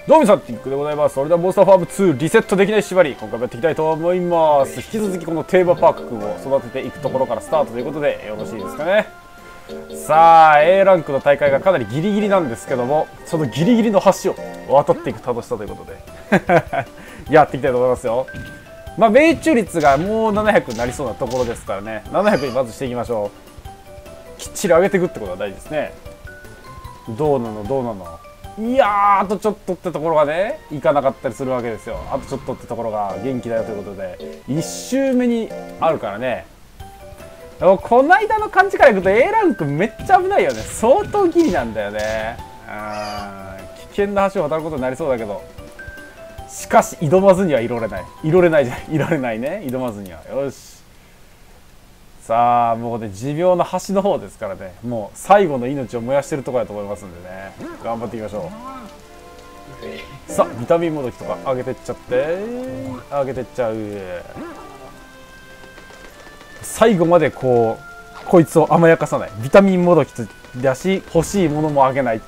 どうもみさん、ティックでございます。それではモンスターファーム2リセットできない縛り、今回もやっていきたいと思います。引き続きこのテーマパーク君を育てていくところからスタートということでよろしいですかね。さあ A ランクの大会がかなりギリギリなんですけども、そのギリギリの橋を渡っていく楽しさということでやっていきたいと思いますよ。まあ命中率がもう700になりそうなところですからね、700にまずしていきましょう。きっちり上げていくってことが大事ですね。どうなのどうなの。いやー、あとちょっとってところがねいかなかったりするわけですよ。あとちょっとってところが元気だよということで1周目にあるからね。この間の感じからいくと A ランクめっちゃ危ないよね。相当ギリなんだよね。危険な橋を渡ることになりそうだけど、しかし挑まずにはいられない。いられないね。挑まずには。よし、さあもうね持病の橋の方ですからね、もう最後の命を燃やしてるところだと思いますんでね、頑張っていきましょう。さあビタミンもどきとか上げてっちゃって上げてっちゃう。最後までこいつを甘やかさない。ビタミンもどきだし欲しいものもあげない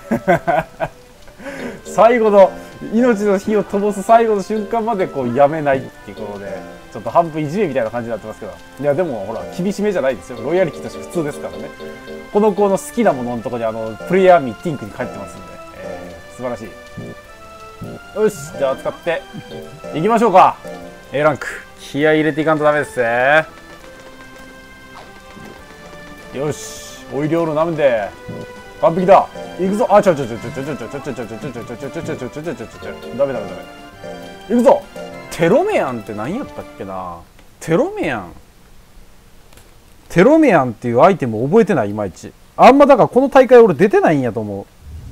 最後の命の火を灯す最後の瞬間までやめないっていうことで、ちょっと半分いじめみたいな感じになってますけど、いやでもほら厳しめじゃないですよ。ロイヤリティとして普通ですからね。この子の好きなもののところにプレイヤーミーティンクに書いてますんで、素晴らしい。よし、じゃあ使っていきましょうか。 A ランク気合い入れていかんとダメですね。よし、オイルオールなめんで完璧だ。いくぞ。あ、ダメいくぞ。テロメアンって何やったっけな。テロメアンっていうアイテム覚えてない。いまいちあんまだからこの大会俺出てないんやと思う。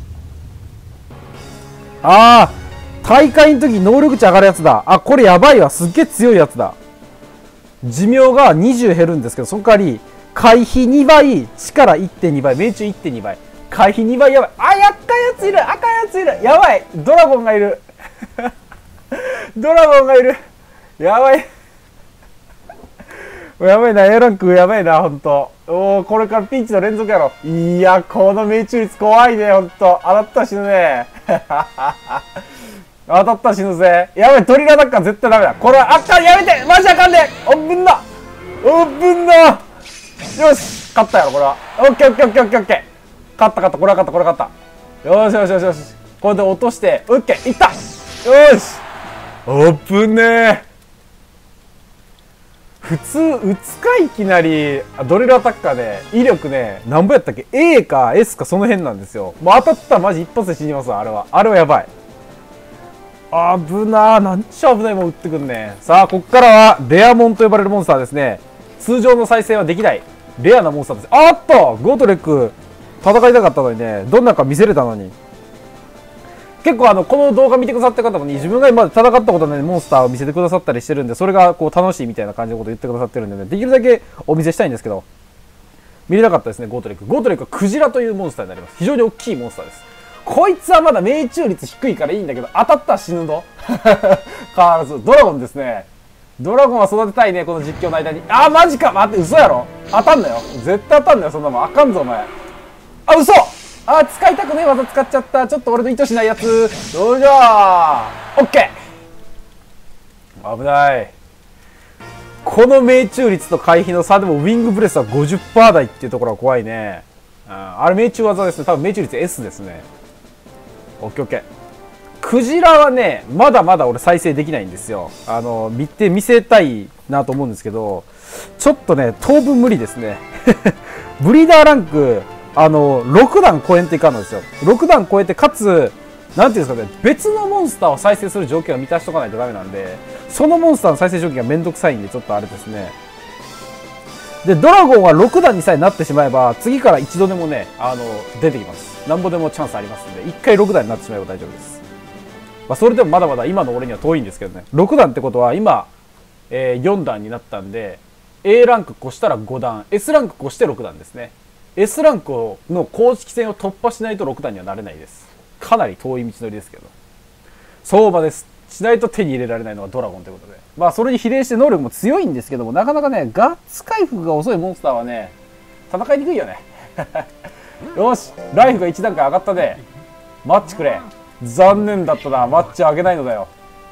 あー、大会の時能力値上がるやつだ。あ、これやばいわ。すっげえ強いやつだ。寿命が20減るんですけど、その代わり回避2倍、力 1.2 倍、命中 1.2 倍、回避2倍。やばい。あ、やっかいやついる。赤いやついる。やばい。ドラゴンがいるドラゴンがいる。やばいやばいな。 A ランクやばいなほんと。おお、これからピンチの連続やろ。いや、この命中率怖いねほんと。当たったら死ぬね当たったら死ぬぜ。やばい、トリガーだから絶対ダメだ。これはあかん。やめて、マジあかんで。おっぶんなおっぶんな。よし、勝ったやろこれは。オッケーオッケーオッケーオッケーオッケー。勝った勝った。これは勝った。これは勝った。よしよしよしよし。これで落としてオッケーいった。よし、おっぶんねー。普通打つかいきなりドリルアタッカーで威力ね、なんぼやったっけ、 A か S かその辺なんですよ。もう当たったらマジ一発で死にますわ。あれはやばい。危なー。なんちゃ危ないもん打ってくんね。さあこっからはレアモンと呼ばれるモンスターですね。通常の再生はできないレアなモンスターです。あっとゴートレック戦いたかったのにね、どんなか見せれたのに。結構この動画見てくださった方もに自分が今まで戦ったことないモンスターを見せてくださったりしてるんで、それが楽しいみたいな感じのことを言ってくださってるんでね、できるだけお見せしたいんですけど、見れなかったですね。ゴートレックはクジラというモンスターになります。非常に大きいモンスターです。こいつはまだ命中率低いからいいんだけど、当たったら死ぬぞ変わらず。ドラゴンですね。ドラゴンは育てたいね、この実況の間に。あー、マジか。待って、嘘やろ。当たんなよ。絶対当たんなよ、そんなもん。あかんぞお前。あ、嘘。あ、使いたくねえ技使っちゃった。ちょっと俺の意図しないやつ。どうじゃー。オッケー。危ない。この命中率と回避の差でもウィングブレスは 50% 台っていうところが怖いね。あれ命中技ですね。多分命中率 S ですね。オッケーオッケー。クジラはね、まだまだ俺再生できないんですよ。見せたいなと思うんですけど、ちょっとね当分無理ですねブリーダーランク6段超えんといかんのですよ。6段超えて、かつなんていうんですかね、別のモンスターを再生する条件を満たしとかないとダメなんで、そのモンスターの再生条件がめんどくさいんで、ちょっとあれですね。でドラゴンは6段にさえなってしまえば、次から一度でもね出てきます。なんぼでもチャンスありますんで、1回6段になってしまえば大丈夫です。それでもまだまだ今の俺には遠いんですけどね。6段ってことは今、4段になったんで、 A ランク越したら5段、 S ランク越して6段ですね。 S ランクの公式戦を突破しないと6段にはなれないです。かなり遠い道のりですけど、相場です。しないと手に入れられないのがドラゴンということで、それに比例して能力も強いんですけども、なかなかねガッツ回復が遅いモンスターはね戦いにくいよねよし、ライフが1段階上がったね。マッチくれ。 残念だったな。マッチ上げないのだよ。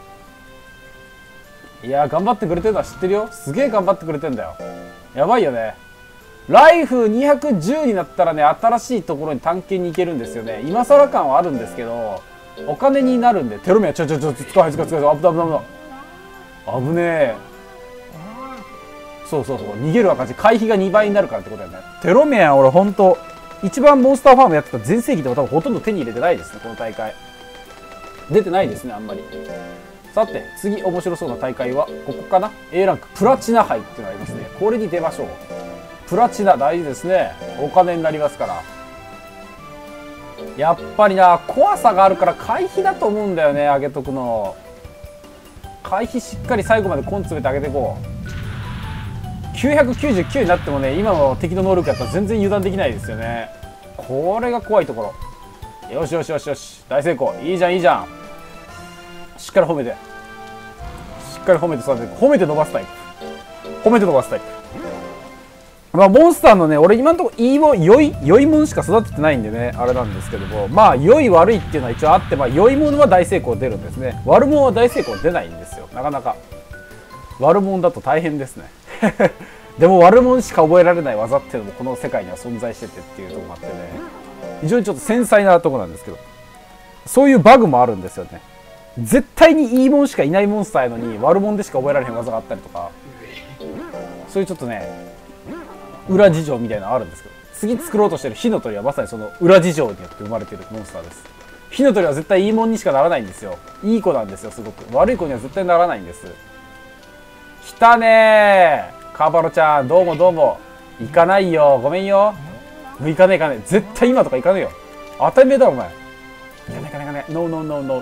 いや頑張ってくれてるのは知ってるよ。すげえ頑張ってくれてんだよ。やばいよね。ライフ210になったらね、新しいところに探検に行けるんですよね。今更感はあるんですけど、お金になるんで。テロメア、使い、危ねえ。そう、逃げる赤字、回避が2倍になるからってことだよね。テロメア、俺ほんと、一番モンスターファームやってた全盛期でも多分ほとんど手に入れてないですね、この大会。出てないですね、あんまり。さて、次面白そうな大会は、ここかな。 A ランク、プラチナ杯っていうのがありますね。これに出ましょう。プラチナ、大事ですね。お金になりますから。やっぱりな、怖さがあるから回避だと思うんだよね、上げとくの。回避しっかり最後までコン詰めて上げていこう。999になってもね、今の敵の能力やったら全然油断できないですよね。これが怖いところ。よし、大成功。いいじゃん。しっかり褒めて。しっかり褒めて育てて、褒めて伸ばすタイプ。まあ、モンスターのね、俺今のところ良いもんしか育ててないんでね、あれなんですけども、まあ、良い悪いっていうのは一応あって、まあ、良いものは大成功出るんですね。悪もんは大成功出ないんですよ。なかなか。悪もんだと大変ですね。でも悪もんしか覚えられない技っていうのもこの世界には存在しててっていうところもあってね、非常にちょっと繊細なところなんですけど、そういうバグもあるんですよね。絶対にいいもんしかいないモンスターやのに悪もんでしか覚えられへん技があったりとか、そういうちょっとね、裏事情みたいなのあるんですけど、次作ろうとしてる火の鳥はまさにその裏事情によって生まれてるモンスターです。火の鳥は絶対いいもんにしかならないんですよ。いい子なんですよ、すごく。悪い子には絶対ならないんです。来たねー、カバロちゃん、どうも。行かないよ、ごめんよ。もう行かねえ。絶対今とか行かねえよ。当たり前だろ、お前。行かねえ。ノー。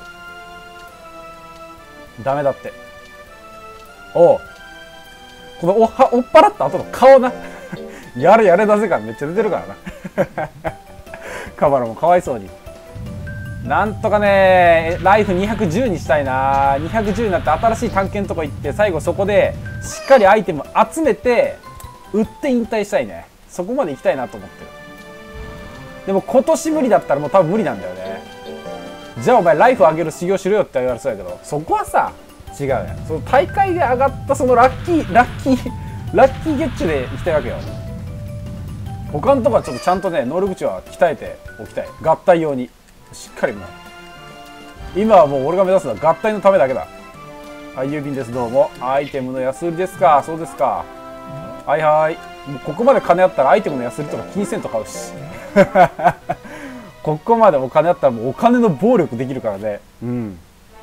ダメだって。おう。この追っ払った後の顔な。やれだぜ感めっちゃ出てるからな。カバロもかわいそうに。なんとかね、ライフ210にしたいな。210になって新しい探検とか行って、最後そこでしっかりアイテム集めて売って引退したいね。そこまで行きたいなと思ってる。でも今年無理だったらもう多分無理なんだよね。じゃあお前ライフ上げる修行しろよって言われそうやけど、そこはさ違うね。その大会で上がったそのラッキーゲッチュで行きたいわけよ。他のとこはちょっとちゃんとね、能力値は鍛えておきたい。合体用にしっかりもう今はもう俺が目指すのは合体のためだけだ。はい、郵便です。どうも。アイテムの安売りですか。そうですか。はい。もうここまで金あったらアイテムの安売りとか気にせんと買うし。ここまでお金あったらもうお金の暴力できるからね。うん。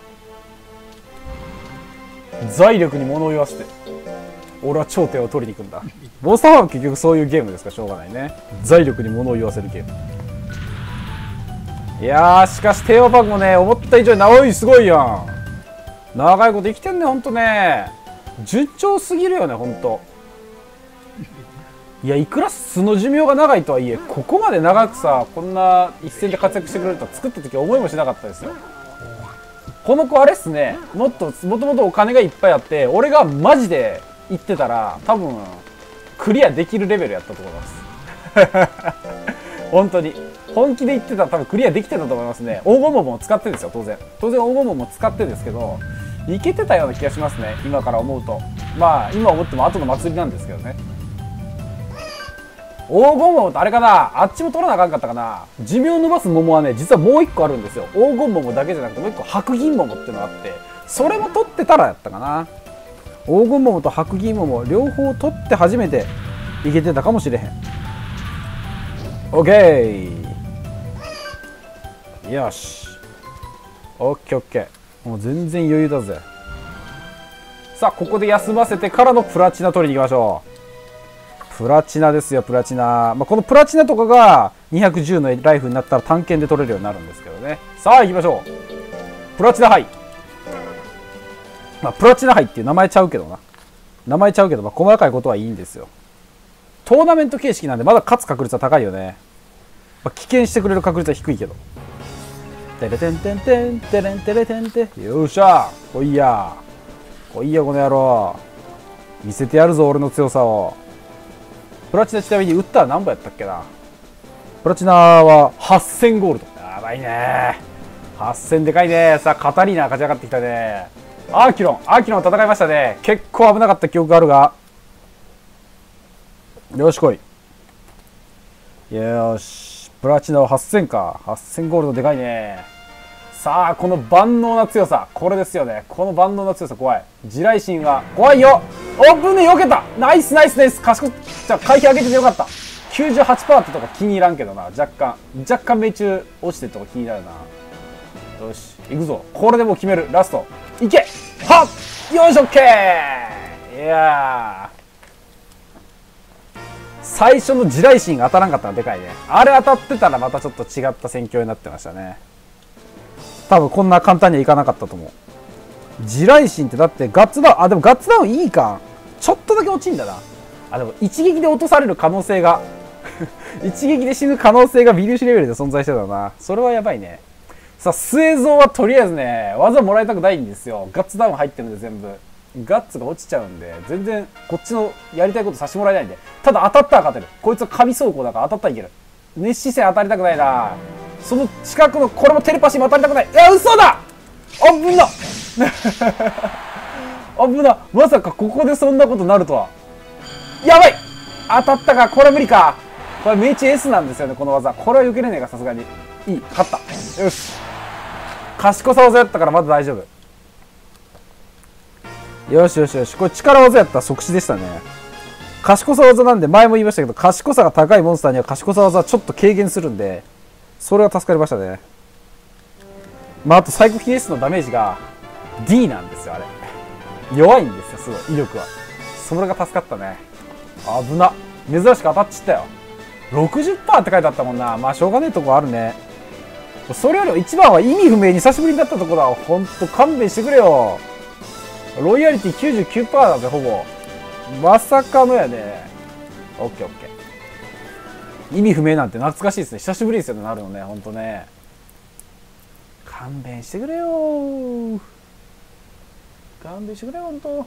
財力に物を言わせて俺は頂点を取りに行くんだ。モンスターは結局そういうゲームですからしょうがないね。財力に物を言わせるゲーム。いやー、しかしテーマパークもね、思った以上に長い、すごいやん。長いこと生きてんね、ほんとね。順調すぎるよね、ほんと。いや、いくら素の寿命が長いとはいえ、ここまで長くさ、こんな一戦で活躍してくれるとは作った時は思いもしなかったですよ。この子あれっすね、もともとお金がいっぱいあって、俺がマジで言ってたら、多分、クリアできるレベルやったと思います。本当に。本気で言ってたら多分クリアできてたと思いますね。黄金桃も使ってですよ、当然黄金桃も使ってですけど、いけてたような気がしますね、今から思うと。まあ今思っても後の祭りなんですけどね。黄金桃ってあれかな、あっちも取らなあかんかったかな。寿命を伸ばす桃はね、実はもう一個あるんですよ。黄金桃だけじゃなくてもう一個白銀桃っていうのがあって、それも取ってたらやったかな。黄金桃と白銀桃両方取って初めていけてたかもしれへん。オッケー、よし、オッケーオッケー。もう全然余裕だぜ。さあここで休ませてからのプラチナ取りに行きましょう。プラチナですよ、プラチナ。まあ、このプラチナとかが210のライフになったら探検で取れるようになるんですけどね。さあ行きましょう。プラチナ杯。まあプラチナ杯っていう名前ちゃうけどな。まあ細かいことはいいんですよ。トーナメント形式なんでまだ勝つ確率は高いよね。まあ、棄権してくれる確率は低いけど。テレテンテンテンテレンテレテンテ。よっしゃ、来いやこの野郎。見せてやるぞ俺の強さを。プラチナちなみに打ったら何本やったっけな。プラチナは8000ゴールド。やばいね。 8000でかいね。さあ、カタリーナ勝ち上がってきたね。アーキロン戦いましたね。結構危なかった記憶があるが。よし、来い。よし。プラチナは8000か。8000ゴールドでかいね。さあ、この万能な強さ。これですよね。この万能な強さ怖い。地雷神は怖いよ。オープンで避けた。ナイスナイスナイス。賢い。じゃあ、回避上げててよかった。98% ってとこ気に入らんけどな。若干命中落ちてるとこ気になるな。よし、行くぞ。これでもう決める。ラスト。いけはっよいしょ、オッケー。いやー。最初の地雷神が当たらんかったのはでかいね。あれ当たってたらまたちょっと違った戦況になってましたね。多分こんな簡単にはいかなかったと思う。地雷神ってだってガッツダウン、あ、でもガッツダウンいいか。ちょっとだけ落ちんだな。あ、でも一撃で落とされる可能性が一撃で死ぬ可能性が微粒子レベルで存在してたな。それはやばいね。さあ、末蔵はとりあえずね、技もらいたくないんですよ。ガッツダウン入ってるんで全部。ガッツが落ちちゃうんで、全然こっちのやりたいことさせてもらえないんで。ただ当たったら勝てる。こいつは神走行だから当たったらいける。熱視線当たりたくないな。その近くの、これもテレパシーも当たりたくない。いや、嘘だ。あぶなあぶな。まさかここでそんなことなるとは。やばい。当たったか。これは無理か。これ命中 S なんですよね、この技。これは避けれねえか、さすがに。いい。勝った。よし。賢さ技やったからまだ大丈夫。よしよしよし。これ力技やったら即死でしたね。賢さ技なんで前も言いましたけど、賢さが高いモンスターには賢さ技はちょっと軽減するんで、それは助かりましたね。まあ、あとサイコキネシスのダメージが D なんですよ、あれ。弱いんですよ、すごい。威力は。それが助かったね。危な。珍しく当たっちったよ。60% って書いてあったもんな。まあ、しょうがねえとこあるね。それよりも一番は意味不明に久しぶりになったとこだ。ほんと勘弁してくれよ。ロイヤリティ 99% だぜ、ほぼ。まさかのやね。オッケーオッケー。意味不明なんて懐かしいですね。久しぶりですよね、なるのね、ほんとね。勘弁してくれよー。勘弁してくれよ、ほんと。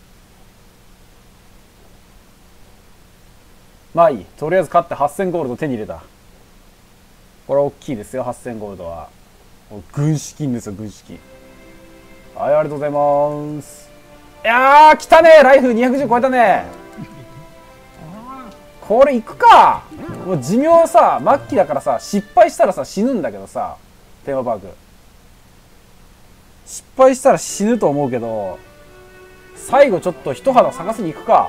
まあいい。とりあえず勝って8000ゴールド手に入れた。これ大きいですよ、8000ゴールドは。軍資金ですよ、軍資金。はい、ありがとうございます。いやー、来たね。ライフ210超えたね。これいくか。もう寿命さ、末期だからさ、失敗したらさ、死ぬんだけどさ、テーマパーク。失敗したら死ぬと思うけど、最後ちょっと一肌探しに行くか。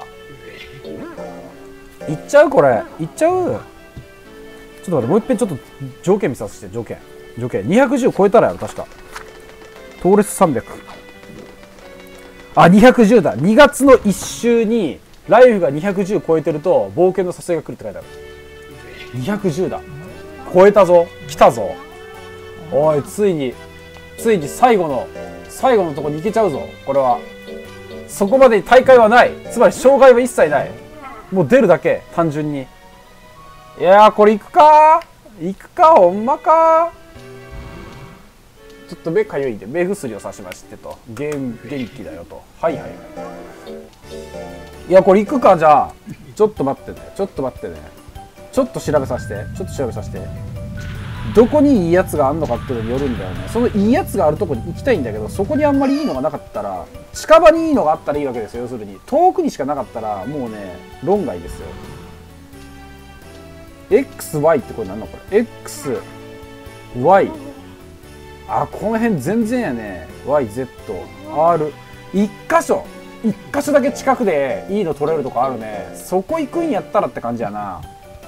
行っちゃうこれ。行っちゃう。ちょっと待って、もう一遍ちょっと条件見させて、条件。210超えたらやろ、確か。トーレス300。あ、210だ。2月の1週に、ライフが210超えてると、冒険の誘いが来るって書いてある。210だ。超えたぞ。来たぞ。おい、ついに最後のとこに行けちゃうぞ。これは。そこまでに大会はない。つまり、障害は一切ない。もう出るだけ、単純に。いやー、これ行くかほんまか。ちょっと目かゆいんで、目薬をさしましてと。元気だよと。はいはいはい。いや、これ行くか、じゃあ。ちょっと待ってね。ちょっと調べさせて。どこにいいやつがあんのかっていうのによるんだよね。そのいいやつがあるとこに行きたいんだけど、そこにあんまりいいのがなかったら、近場にいいのがあったらいいわけですよ、要するに。遠くにしかなかったら、もうね、論外ですよ。XY ってこれなんのこれ。XY。あ、この辺全然やね。YZ、R。一箇所だけ近くでいいの取れるとこあるね。そこ行くんやったらって感じやな。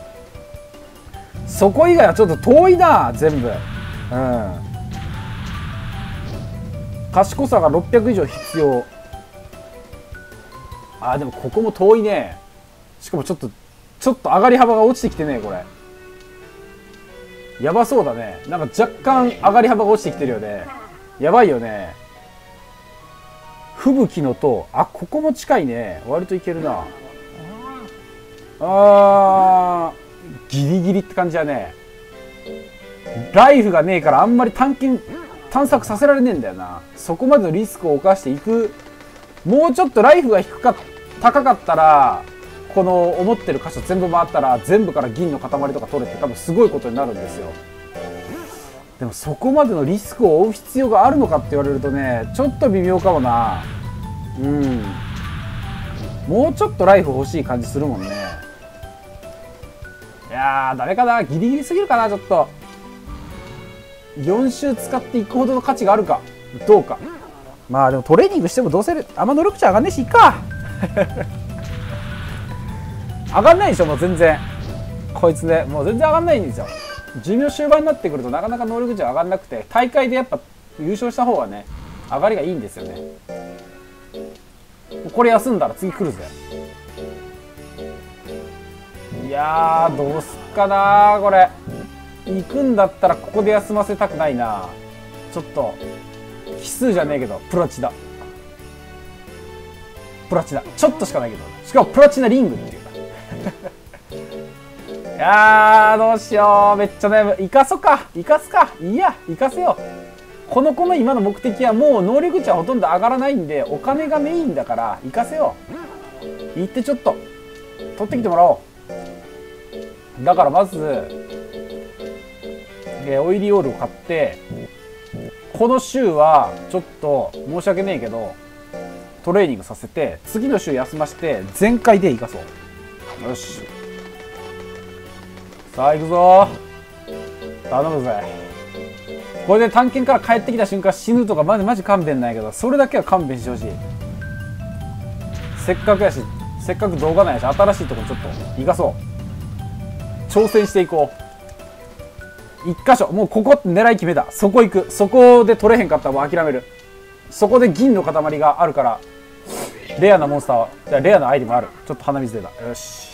そこ以外はちょっと遠いな、全部。うん。賢さが600以上必要。あ、でもここも遠いね。しかもちょっと上がり幅が落ちてきてね、これ。やばそうだね。なんか若干上がり幅が落ちてきてるよね。やばいよね。吹雪の塔。あ、ここも近いね。割といけるな。ギリギリって感じだね。ライフがねえからあんまり探索させられねえんだよな。そこまでのリスクを冒していく。もうちょっとライフが高かったら、この思ってる箇所全部回ったら全部から銀の塊とか取れて多分すごいことになるんですよ。 でもそこまでのリスクを負う必要があるのかって言われるとね、ちょっと微妙かもな。うん。もうちょっとライフ欲しい感じするもんね。いやー、ダメかな。ギリギリすぎるかな、ちょっと。4周使っていくほどの価値があるか。どうか。まあでもトレーニングしてもどうせあんま能力値上がんねえし、いいか。上がんないでしょ、もう全然。こいつね、もう全然上がんないんですよ。寿命終盤になってくるとなかなか能力値上がんなくて、大会でやっぱ優勝した方がね、上がりがいいんですよね。これ休んだら次来るぜ。いやー、どうすっかなー、これ。行くんだったらここで休ませたくないな。ちょっと奇数じゃねえけどプラチナちょっとしかないけど、しかもプラチナリングっていうか。いやー、どうしよう、めっちゃ悩む。生かそうか、生かすか。いや、生かせよう。この子の今の目的はもう能力値はほとんど上がらないんで、お金がメインだから生かせよう。行ってちょっと取ってきてもらおう。だからまずオイリオールを買って、この週はちょっと申し訳ねえけどトレーニングさせて、次の週休ませて全開で生かそう。よし、さあ行くぞ、頼むぜ。これで探検から帰ってきた瞬間死ぬとかマジ勘弁ないけど、それだけは勘弁してほしい。せっかくやし、せっかく動画なんやし、新しいとこちょっと生かそう。挑戦していこう。一箇所、もうここって狙い決めた。そこ行く。そこで取れへんかったらもう諦める。そこで銀の塊があるから、レアなモンスターは、じゃあレアなアイテムある。ちょっと鼻水出た。よし。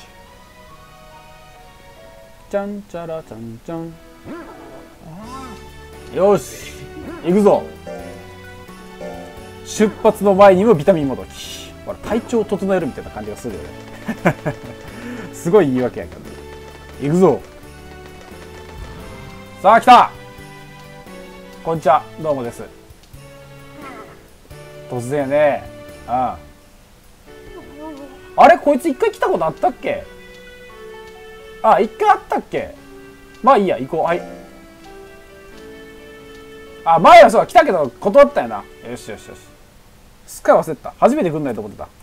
ちゃんちゃらちゃんちゃん。よし、行くぞ。出発の前にもビタミンもどき。ほら、体調を整えるみたいな感じがするよね。すごい言い訳やけど。行くぞ。さあ来た。こんにちは、どうもです。突然やね。あれ、こいつ一回来たことあったっけ。一回あったっけ。まあいいや、行こう。はい。前はそうだ、来たけど断ったよな。よしよしよし。すっかり忘れてた。初めて来んないと思ってた。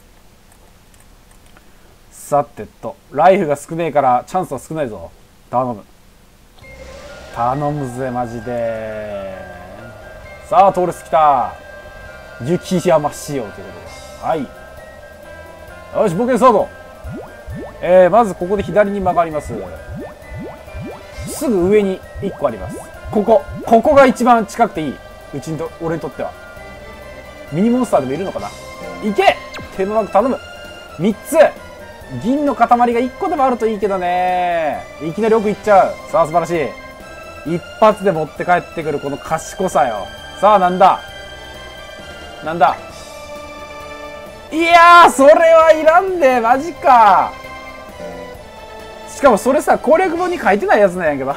さてと、ライフが少ねえからチャンスは少ないぞ。頼む。頼むぜ、マジで。さあ、トーレス来た。雪山仕様ということで。はい。よし、冒険スタート。まずここで左に曲がります。すぐ上に1個あります。ここが一番近くていい。俺にとっては。ミニモンスターでもいるのかな。いけ、テーママーク頼む。3つ。銀の塊が1個でもあるといいけどね。いきなり奥行っちゃう。さあ、素晴らしい。一発で持って帰ってくるこの賢さよ。さあ、なんだなんだ。いやー、それはいらんで、マジか。しかもそれさ、攻略本に書いてないやつなんやけど。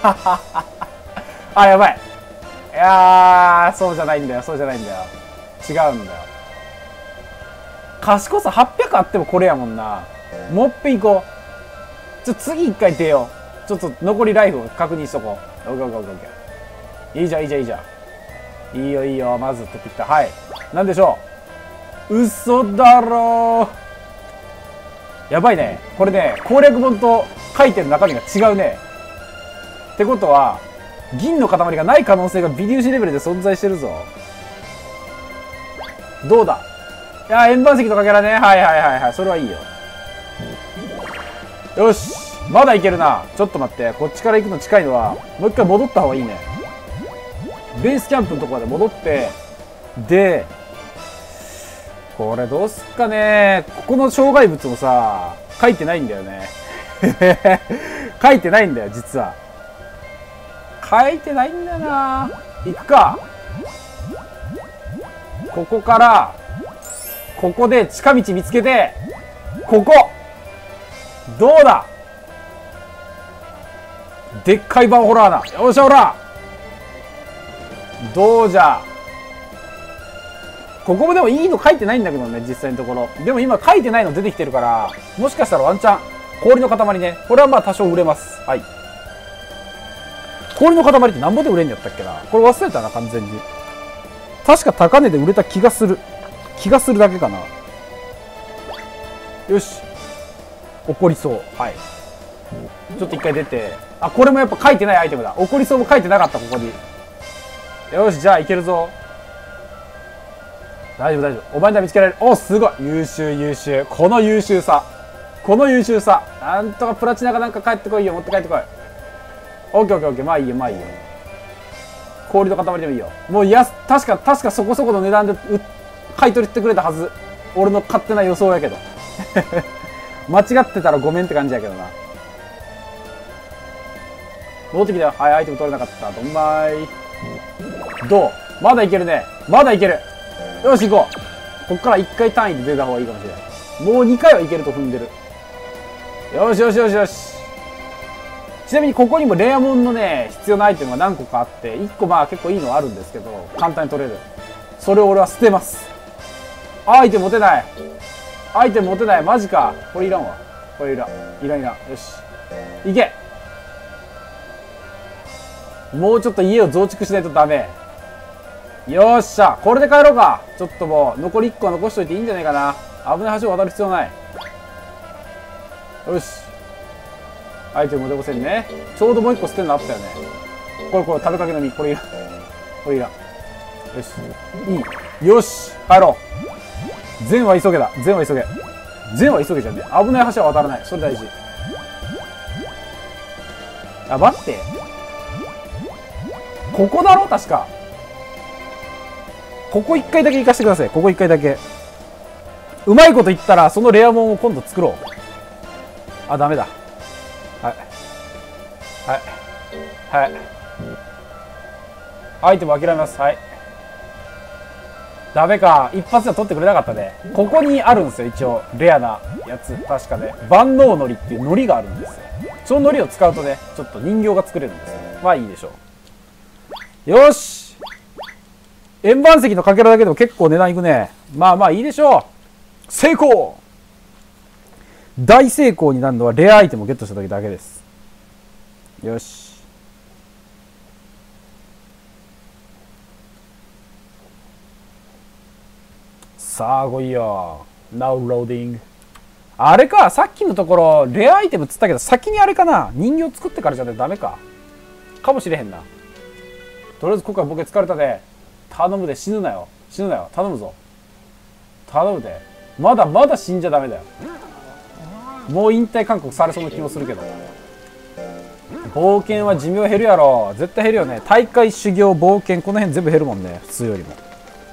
やばい。いやー、そうじゃないんだよ、そうじゃないんだよ。違うんだよ。賢さ800あってもこれやもんな。もっぺん行こう。次一回出よう。ちょっと残りライフを確認しとこう。オッケーオッケーオッケー。いいじゃん、いいじゃん、いいじゃん。いいよ、いいよ。まず取ってきた。はい。なんでしょう。嘘だろー。やばいね。これね、攻略本と書いてる中身が違うね。ってことは、銀の塊がない可能性が微粒子レベルで存在してるぞ。どうだ。いやー、円盤石とかけらね。はいはいはいはい。それはいいよ。よし。まだいけるな。ちょっと待って。こっちから行くの近いのは、もう一回戻った方がいいね。ベースキャンプのとこまで戻って、で、これどうすっかね。ここの障害物もさ、書いてないんだよね。書いてないんだよ、実は。書いてないんだよな。行くか。ここから、ここで近道見つけて、ここどうだ。でっかいバンホラーだ。よっしゃ、ほら。どうじゃ。ここもでもいいの書いてないんだけどね、実際のところ。でも今書いてないの出てきてるから、もしかしたらワンチャン、氷の塊ね。これはまあ多少売れます。はい。 氷の塊ってなんぼで売れんやったっけな。これ忘れたな、完全に。確か高値で売れた気がする。気がするだけかな。よし。怒りそう。はい。ちょっと一回出て。あ、これもやっぱ書いてないアイテムだ。怒りそうも書いてなかった、ここに。よし、じゃあいけるぞ。大丈夫、大丈夫。お前なら見つけられる。お、すごい。優秀、優秀。この優秀さ。この優秀さ。なんとかプラチナがなんか帰ってこいよ。持って帰ってこい。オッケーオッケーオッケー。まあいいよ、まあいいよ。氷の塊でもいいよ。もう確かそこそこの値段で買い取りしてくれたはず。俺の勝手な予想やけど。間違ってたらごめんって感じやけどな。戻ってきたよ。はい、アイテム取れなかった。どんまい。どう？まだいけるね。まだいける。よし、行こう。こっから1回単位で出た方がいいかもしれない。もう2回はいけると踏んでる。よしよしよしよし。ちなみにここにもレアモンのね、必要なアイテムが何個かあって、1個まあ結構いいのあるんですけど、簡単に取れる。それを俺は捨てます。アイテム持てない。アイテム持てない。マジか。これいらんわ。これいらん。いらんいらん。よし。いけ。もうちょっと家を増築しないとダメ。よっしゃ。これで帰ろうか。ちょっともう、残り1個は残しといていいんじゃないかな。危ない橋を渡る必要ない。よし。アイテム持てませんね。ちょうどもう1個捨てるのあったよね。これ食べかけの実。これいらん。これいらん。よし。いい。よし。帰ろう。善は急げだ。善は急げ。善は急げじゃねえ。危ない橋は渡らない。それ大事。あ、待って。ここだろ確か。ここ1回だけ行かせてください。ここ1回だけ。うまいこと言ったら、そのレアモンを今度作ろう。あ、ダメだ。はい。はい。はい。アイテム諦めます。はい。ダメか。一発では取ってくれなかったね。ここにあるんですよ、一応。レアなやつ。確かね。万能のりっていうのりがあるんですよ。そののりを使うとね、ちょっと人形が作れるんですよ。まあいいでしょう。よし。円盤石のかけらだけでも結構値段いくね。まあまあいいでしょう。成功！大成功になるのはレアアイテムをゲットした時だけです。よし。さあ来いよ。Now loading。あれか、さっきのところレアアイテムっつったけど先にあれかな、人形作ってからじゃダメか。かもしれへんな。とりあえず今回僕疲れたで。頼むで、死ぬなよ。死ぬなよ。頼むぞ。頼むで。まだ死んじゃダメだよ。もう引退勧告されそうな気もするけど。冒険は寿命減るやろ。絶対減るよね。大会、修行、冒険、この辺全部減るもんね。普通よりも。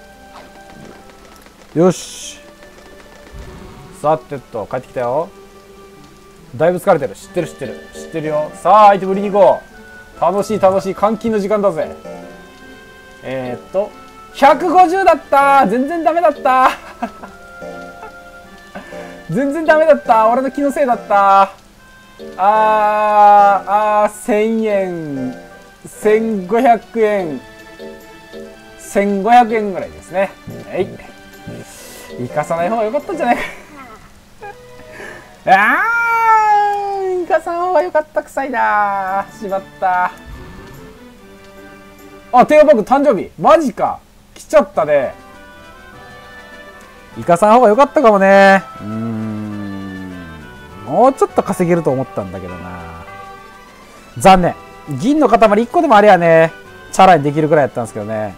よし。さてと、帰ってきたよ。だいぶ疲れてる。知ってる知ってる。知ってるよ。さあ、アイテム売りに行こう。楽しい楽しい。換金の時間だぜ。150だった全然ダメだった全然ダメだった。俺の気のせいだった。1000円、1500円、1500円ぐらいですね。はい。生かさない方が良かったんじゃないか生かさん方が良かったくさいな。しまった。あ、テーマバッグ誕生日。マジか。来ちゃったね。イカさん方が良かったかもね。もうちょっと稼げると思ったんだけどな。残念。銀の塊1個でもあれやね。チャラにできるくらいやったんですけどね。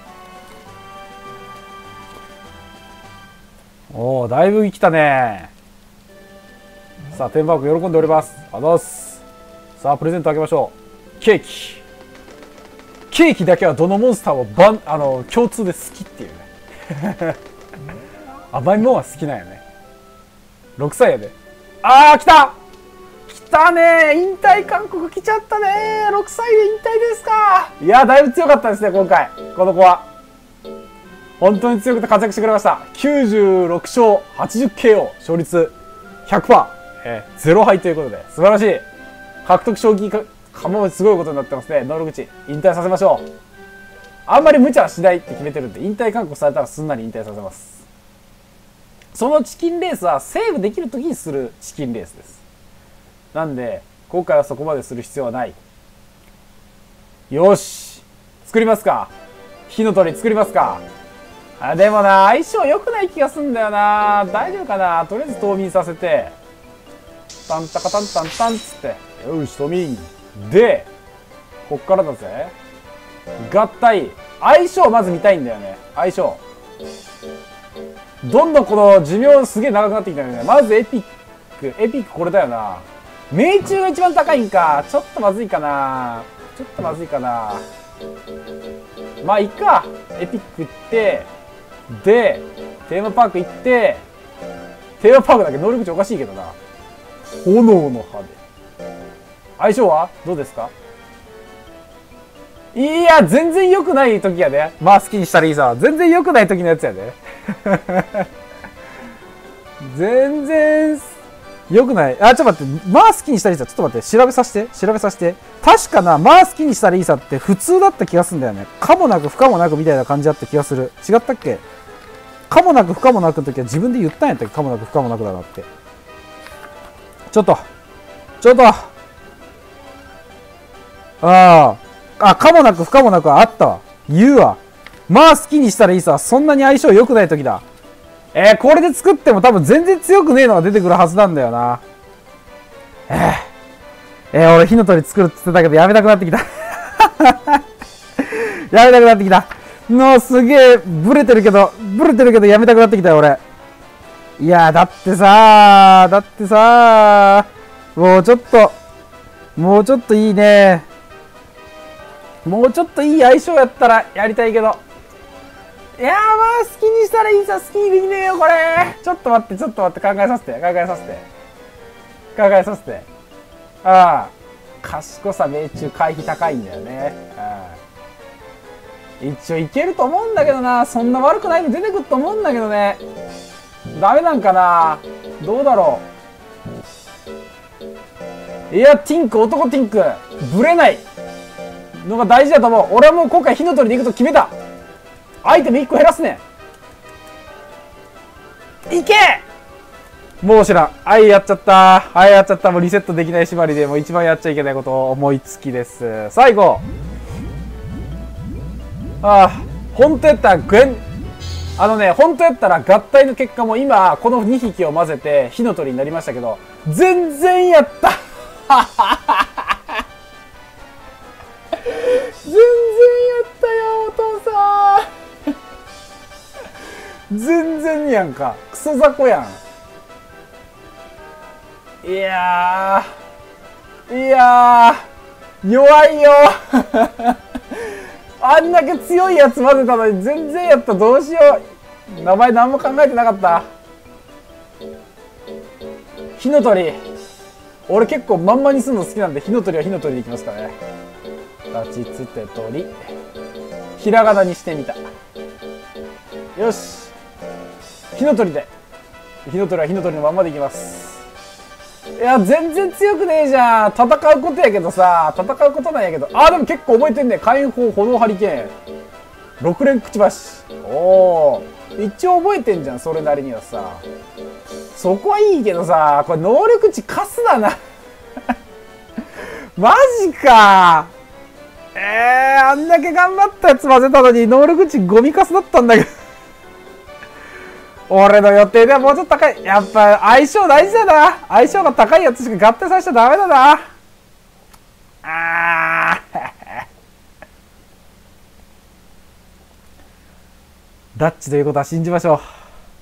おお、だいぶ生きたね。さあ、テーマバッグ喜んでおります。ありがとうございます。さあ、プレゼントあげましょう。ケーキ。ケーキだけはどのモンスターも共通で好きっていうね甘いもんは好きなんよね。6歳やで。あー来た来たね。引退勧告来ちゃったね。6歳で引退ですか。いやだいぶ強かったですね今回。この子は本当に強くて活躍してくれました。96勝 80KO 勝率 100%、0敗ということで素晴らしい。獲得賞金かもすごいことになってますね。能力値引退させましょう。あんまり無茶はしないって決めてるんで、引退勧告されたらすんなり引退させます。そのチキンレースはセーブできる時にするチキンレースです。なんで今回はそこまでする必要はない。 よし、作りますか。火の鳥作りますか。あ、でもな、相性良くない気がすんだよな。大丈夫かな。とりあえず冬眠させて、タンタカタンタンタンっつって、よし、冬眠。で、こっからだぜ。合体。相性まず見たいんだよね。相性。どんどんこの寿命すげえ長くなってきたよね。まずエピック。エピックこれだよな。命中が一番高いんか。ちょっとまずいかな。ちょっとまずいかな。まあいいか。エピック行って、で、テーマパーク行って、テーマパークだけ能力値おかしいけどな。炎の羽で。相性はどうですか。いや、全然良くない時やで。まあ好きにしたらいいさ。全然良くない時のやつやで。全然、良くない。あ、ちょっと待って。まあ好きにしたらいいさ。ちょっと待って。調べさせて。調べさせて。確かな、まあ好きにしたらいいさって普通だった気がするんだよね。かもなく不可もなくみたいな感じだった気がする。違ったっけ。かもなく不可もなくの時は自分で言ったんやったっけ。かもなく不可もなくだなって。ちょっと。ああ、かもなく不可もなくはあったわ。言うわ。まあ好きにしたらいいさ。そんなに相性良くない時だ。これで作っても多分全然強くねえのが出てくるはずなんだよな。俺火の鳥作るって言ってたけどやめたくなってきた。やめたくなってきた。すげえ、ブレてるけどやめたくなってきたよ、俺。いや、だってさもうちょっといいね。もうちょっといい相性やったらやりたいけど。いやー、まあ好きにしたらいいさ。好きにできねえよ、これ。ちょっと待って、考えさせて。ああ、賢さ命中回避高いんだよね。一応いけると思うんだけどな。そんな悪くないの出てくると思うんだけどね。ダメなんかな。どうだろう。いや、男ティンク。ブレないのが大事だと思う。俺はもう今回火の鳥で行くと決めた。アイテム1個減らすね。いけ。もう知らん。やっちゃった。もうリセットできない縛りでもう一番やっちゃいけないことを思いつきです。最後。本当やったら本当やったら合体の結果も今この2匹を混ぜて火の鳥になりましたけど、全然やった。全然やったよ、お父さん。全然やんか。クソ雑魚やん。いやー、弱いよ。あんだけ強いやつ混ぜたのに全然やった。どうしよう。名前何も考えてなかった。火の鳥。俺結構まんまにするの好きなんで、火の鳥は火の鳥でいきますかね。立ちつて鳥。ひらがなにしてみた。よし。火の鳥で。火の鳥は火の鳥のまんまでいきます。いや、全然強くねえじゃん。戦うことやけどさ。戦うことなんやけど。でも結構覚えてんね。火炎砲、炎ハリケーン。6連くちばし。おー。一応覚えてんじゃん。それなりにはさ。そこはいいけどさ。これ能力値カスだな。マジか。あんだけ頑張ったやつ混ぜたのに能力値ゴミカスだったんだけど。俺の予定ではもうちょっと高い。やっぱ相性大事だな。相性が高いやつしか合体させちゃダメだな。ダッチということは信じましょう。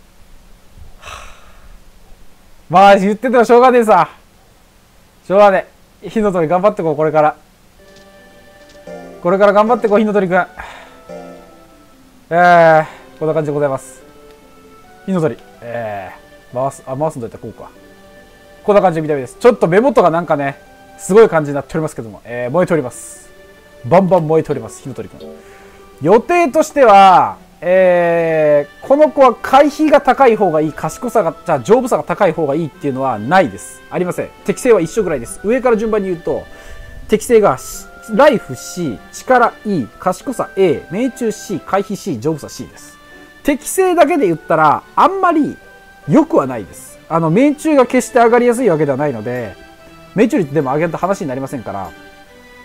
まあ言っててもしょうがねえさ。しょうがねえ。火の鳥頑張ってこう、これから。これから頑張ってこう、火の鳥くん。こんな感じでございます。火の鳥。回すんだったらこうか。こんな感じの見た目です。ちょっと目元がなんかね、すごい感じになっておりますけども、燃えております。バンバン燃えております、火の鳥くん。予定としては、この子は回避が高い方がいい、賢さが、丈夫さが高い方がいいっていうのはないです。ありません。適性は一緒ぐらいです。上から順番に言うと、適性が、ライフ C、力 E、賢さ A、命中 C、回避 C、丈夫さ C です。適性だけで言ったら、あんまり良くはないです。命中が決して上がりやすいわけではないので、命中率でも上げると話になりませんから、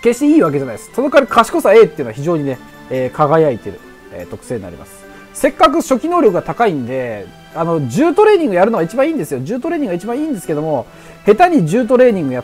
決していいわけじゃないです。その代わり賢さ A っていうのは非常にね、輝いてる、特性になります。せっかく初期能力が高いんで、重トレーニングやるのが一番いいんですよ。重トレーニングが一番いいんですけども、下手に重トレーニングやって、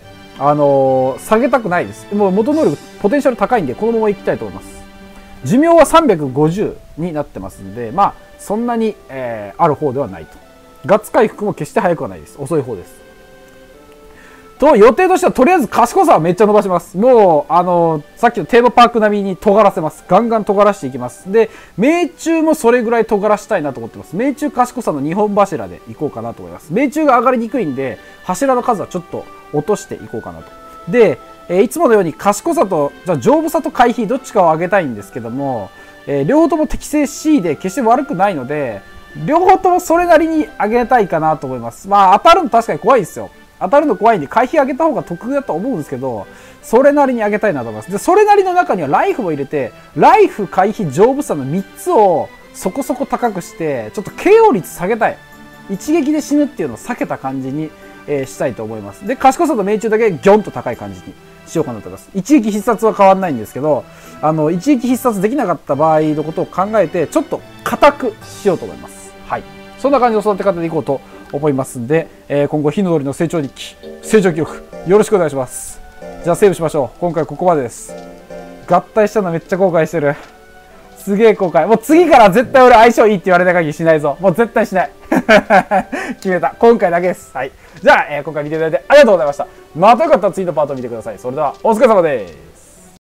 下げたくないです。もう元能力、ポテンシャル高いんで、このままいきたいと思います。寿命は350になってますんで、まあ、そんなに、ある方ではないと。ガッツ回復も決して早くはないです。遅い方です。と、予定としてはとりあえず賢さはめっちゃ伸ばします。もう、さっきのテーマパーク並みに尖らせます。ガンガン尖らしていきます。で、命中もそれぐらい尖らしたいなと思ってます。命中賢さの2本柱でいこうかなと思います。命中が上がりにくいんで、柱の数はちょっと落としていこうかなと。で、いつものように賢さと、じゃあ丈夫さと回避どっちかを上げたいんですけども、両方とも適正 C で決して悪くないので、両方ともそれなりに上げたいかなと思います。まあ当たるの確かに怖いですよ。当たるの怖いんで回避上げた方が得だと思うんですけど、それなりに上げたいなと思います。で、それなりの中にはライフも入れて、ライフ、回避、丈夫さの3つをそこそこ高くして、ちょっと KO 率下げたい。一撃で死ぬっていうのを避けた感じに、したいと思います。で、賢さと命中だけギョンと高い感じにしようかなと思います。一撃必殺は変わんないんですけど、一撃必殺できなかった場合のことを考えて、ちょっと硬くしようと思います。はい。そんな感じの育て方でいこうと思いますんで、今後、火の鳥の成長日記、成長記録、よろしくお願いします。じゃあ、セーブしましょう。今回ここまでです。合体したのめっちゃ後悔してる。すげえ後悔。もう次から絶対俺相性いいって言われた限りしないぞ。もう絶対しない。決めた。今回だけです。はい。じゃあ、今回見ていただいてありがとうございました。またよかったら次のパートを見てください。それでは、お疲れ様です。